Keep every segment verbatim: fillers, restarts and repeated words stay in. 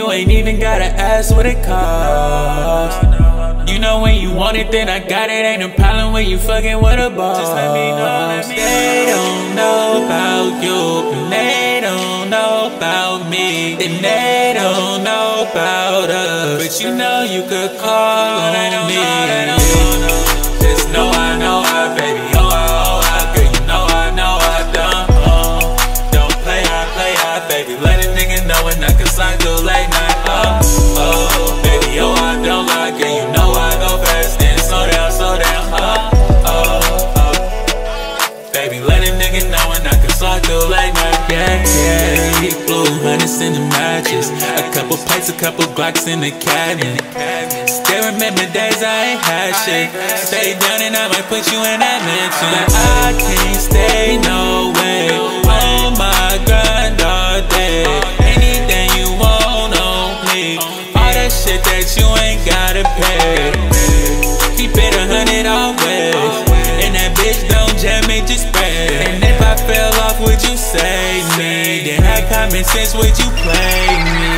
you ain't even gotta ask what it costs. You know when you want it, then I got it. Ain't a problem when you fucking with a boss. Just let me know, let me know. They don't know about you, and they don't know about me, and they don't know about us. But you know you could call on me. Just know I know I, baby. Oh, I, oh, I, girl, you know I know I done. Oh, don't play, I play, I, baby. Let a nigga know when I can slide through late night. Oh, oh, baby, oh, I don't lie, girl, you know I go fast. Then slow down, slow down. Oh, oh, oh, baby, let a nigga know when I can slide through late night. Yeah, yeah, he blue hundreds in the matches, a couple pints, a couple Glocks in the cabinet. Still remember days I ain't had shit. Stay down and I might put you in that mansion. But I can't stay no way. On my grind all day. Anything you want on me. All that shit that you ain't gotta pay. Keep it a hundred always. And that bitch don't jam me, just spray. And if I fell off, would you save me? Then have common sense, would you play me?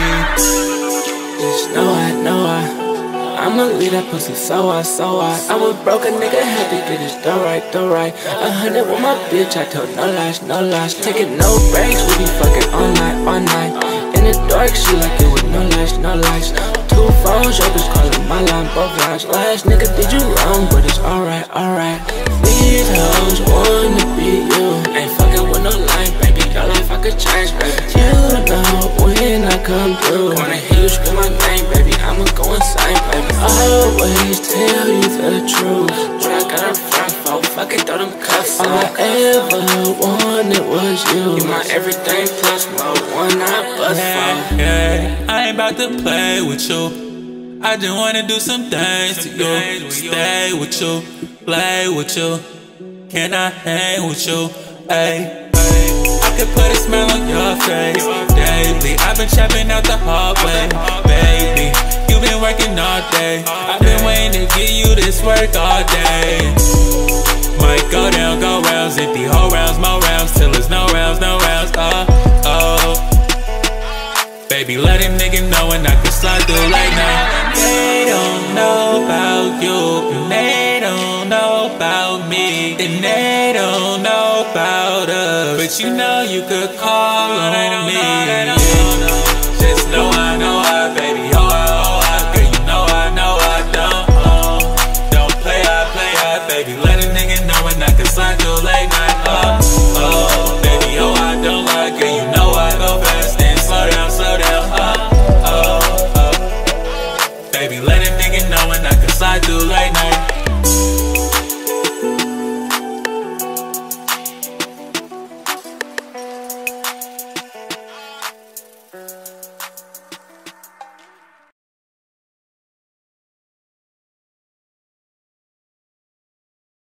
Just know I, know I I'ma leave that pussy so I, so I I'm a broke nigga, had to get his dough right, dough right. A hundred with my bitch, I told no lies, no lies. Taking no breaks, we be fucking all night, all night. In the dark, she like it with no lights, no lights. Two phones, your bitch calling my line, both lines. Last nigga did you wrong, but it's alright, alright. These hoes wanna be you. Ain't fucking with no line, baby. Your life I could change, baby. You know when I come through. Wanna hear you scream my name, baby. I'ma go insane, baby. Always tell you the truth. When I got a front for, fuck it, throw them cuffs on. All I ever wanted was you. You my everything plus my one I bust for. Yeah, I ain't about to play with you. I just wanna do some things to you. Stay with you, play with you. Can I hang with you? Ayy. I could put a smile on your face daily. I've been trapping out the hallway, baby. You been working all day. I've been waiting to give you this work all day. Might go down, go rounds, empty whole rounds, more rounds, till there's no rounds, no rounds. Oh, oh. Baby, let a nigga know when I can slide through late night. They don't know about you, and they don't know about me, and they don't know about us. But you know you could call on me. Just know I know I, baby. Oh, I, oh, I, girl, you know I know I don't. Oh, don't play, I play, I, baby. Let a nigga know when I can slide through late night. Oh, oh, baby, oh, I don't lie, girl, you know I go fast. Then slow down, slow down. Oh, oh, oh, baby, let a nigga know when I can slide through late night.